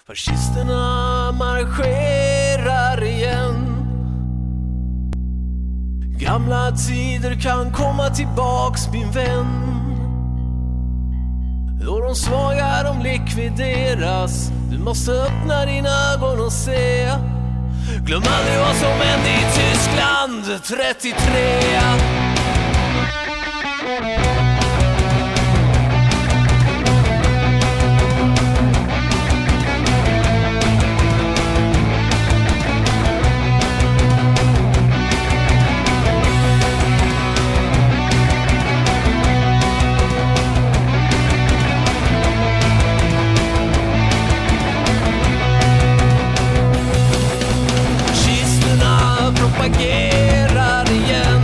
Fascisterna marscherar igen. Gamla tider kan komma tillbaks, min vän. Då de svaga de likvideras. Du måste öppna dina ögon och se. Glöm aldrig vad som hände i Tyskland 33. Propagerar igen.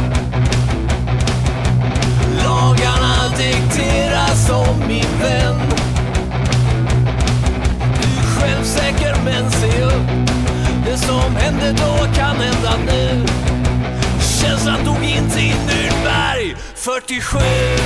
Lagarna dikteras om, min vän. Du är självsäker men se upp. Det som hände då kan hända nu. Känslan dog inte i Nürnberg 47.